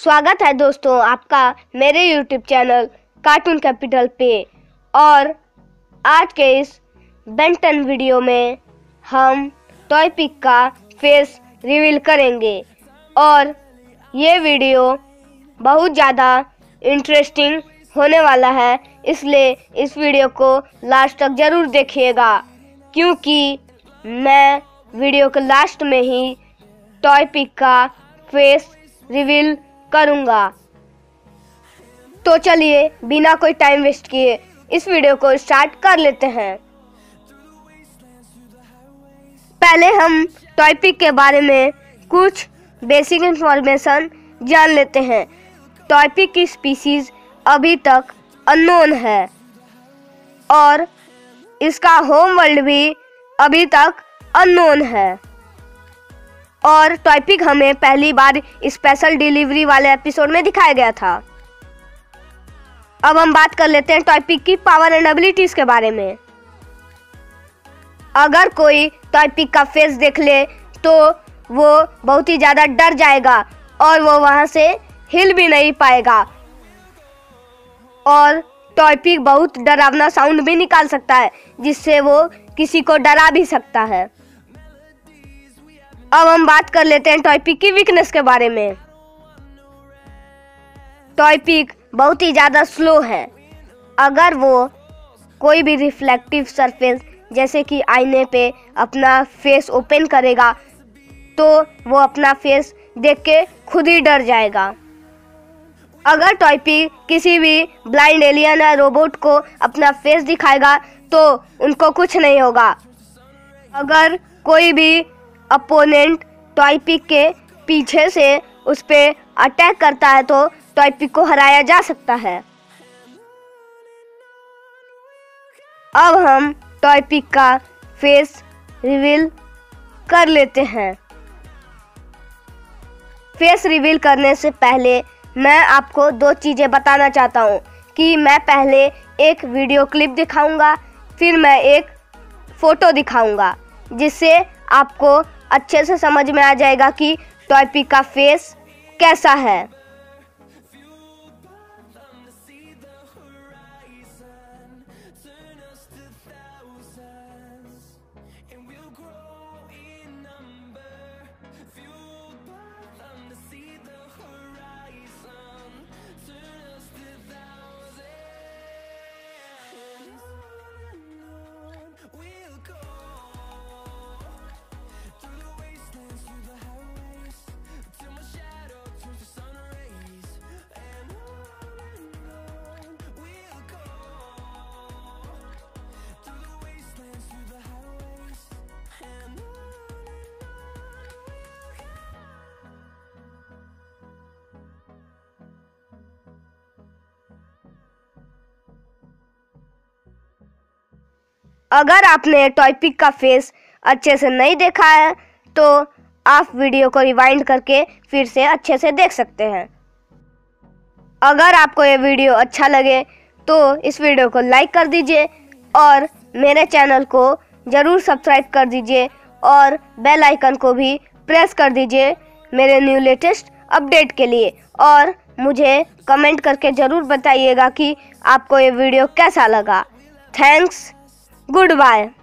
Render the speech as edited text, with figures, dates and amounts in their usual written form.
स्वागत है दोस्तों आपका मेरे YouTube चैनल कार्टून कैपिटल पे। और आज के इस बेन 10 वीडियो में हम टॉय पिक का फेस रिवील करेंगे और ये वीडियो बहुत ज़्यादा इंटरेस्टिंग होने वाला है, इसलिए इस वीडियो को लास्ट तक ज़रूर देखिएगा, क्योंकि मैं वीडियो के लास्ट में ही टॉय पिक का फेस रिवील करूंगा। तो चलिए बिना कोई टाइम वेस्ट किए इस वीडियो को स्टार्ट कर लेते हैं। पहले हम टॉय पिक के बारे में कुछ बेसिक इंफॉर्मेशन जान लेते हैं। टॉय पिक की स्पीसीज अभी तक अननोन है और इसका होम वर्ल्ड भी अभी तक अननोन है। और टॉय पिक हमें पहली बार स्पेशल डिलीवरी वाले एपिसोड में दिखाया गया था। अब हम बात कर लेते हैं टॉय पिक की पावर एंड एबिलिटीज के बारे में। अगर कोई टॉय पिक का फेस देख ले तो वो बहुत ही ज़्यादा डर जाएगा और वो वहाँ से हिल भी नहीं पाएगा। और टॉय पिक बहुत डरावना साउंड भी निकाल सकता है, जिससे वो किसी को डरा भी सकता है। अब हम बात कर लेते हैं टॉय पिक की वीकनेस के बारे में। टॉय पिक बहुत ही ज़्यादा स्लो है। अगर वो कोई भी रिफ्लेक्टिव सरफेस जैसे कि आईने पे अपना फेस ओपन करेगा तो वो अपना फेस देख के खुद ही डर जाएगा। अगर टॉय पिक किसी भी ब्लाइंड एलियन या रोबोट को अपना फेस दिखाएगा तो उनको कुछ नहीं होगा। अगर कोई भी अपोनेंट टॉय पिक के पीछे से उस पे अटैक करता है तो टॉय पिक को हराया जा सकता है। अब हम टॉय पिक का फेस रिवील कर लेते हैं। फेस रिवील करने से पहले मैं आपको दो चीज़ें बताना चाहता हूँ कि मैं पहले एक वीडियो क्लिप दिखाऊंगा, फिर मैं एक फ़ोटो दिखाऊंगा, जिससे आपको अच्छे से समझ में आ जाएगा कि टॉय पिक का फेस कैसा है। अगर आपने टॉय पिक का फेस अच्छे से नहीं देखा है तो आप वीडियो को रिवाइंड करके फिर से अच्छे से देख सकते हैं। अगर आपको ये वीडियो अच्छा लगे तो इस वीडियो को लाइक कर दीजिए और मेरे चैनल को ज़रूर सब्सक्राइब कर दीजिए और बेल आइकन को भी प्रेस कर दीजिए मेरे न्यू लेटेस्ट अपडेट के लिए। और मुझे कमेंट करके ज़रूर बताइएगा कि आपको ये वीडियो कैसा लगा। Thanks, good bye.